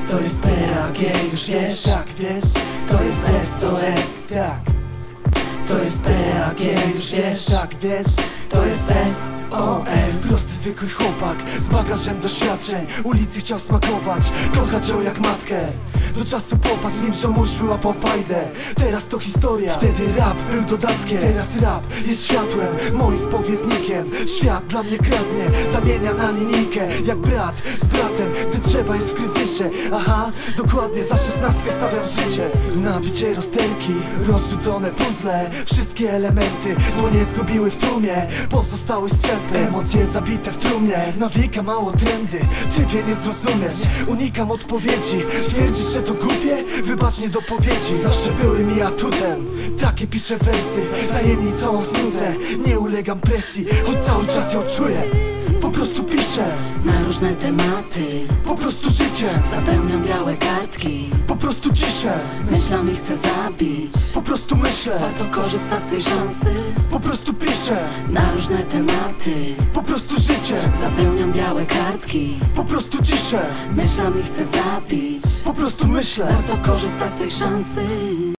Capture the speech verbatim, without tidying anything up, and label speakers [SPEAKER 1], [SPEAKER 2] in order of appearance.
[SPEAKER 1] To jest P A G, już wiesz,
[SPEAKER 2] tak wiesz.
[SPEAKER 1] to jest S O S.
[SPEAKER 2] Tak,
[SPEAKER 1] To jest P A G, już wiesz,
[SPEAKER 2] tak wiesz.
[SPEAKER 1] to jest S O S.
[SPEAKER 2] Prosty, zwykły chłopak z bagażem doświadczeń. Ulicy chciał smakować, kochać ją jak matkę. Do czasu popatrz, nim ziomuś wyłapał pajdę. Teraz to historia, wtedy rap był dodatkiem. Teraz rap jest światłem, moim spowiednikiem. Świat dla mnie kradnie, zamienia na linijkę. Jak brat z bratem, gdy trzeba jest w kryzysie. Aha, dokładnie, za szesnastkę stawiam życie. Nabicie rozterki, rozrzucone puzzle. Wszystkie elementy, dłonie zgubiły w tłumie. Pozostały strzępy, emocje zabite w trumnie. Nawika mało trendy, typie nie zrozumiesz. Unikam odpowiedzi, twierdzisz, że to głupie? Wybacz niedopowiedzi. Zawsze były mi atutem, takie piszę wersy, tajemnicą snute. Nie ulegam presji, choć cały czas ją czuję. Po prostu piszę
[SPEAKER 1] Na różne tematy
[SPEAKER 2] po prostu życie.
[SPEAKER 1] zapełniam białe kartki.
[SPEAKER 2] Po prostu ciszę,
[SPEAKER 1] Myślami chcę zabić.
[SPEAKER 2] po prostu myślę.
[SPEAKER 1] Warto korzystać z tej szansy.
[SPEAKER 2] Po prostu piszę,
[SPEAKER 1] Na różne tematy
[SPEAKER 2] po prostu życie.
[SPEAKER 1] zapełniam białe kartki.
[SPEAKER 2] Po prostu ciszę,
[SPEAKER 1] Myślami chcę zabić.
[SPEAKER 2] po prostu myślę.
[SPEAKER 1] Warto korzystać z tej szansy.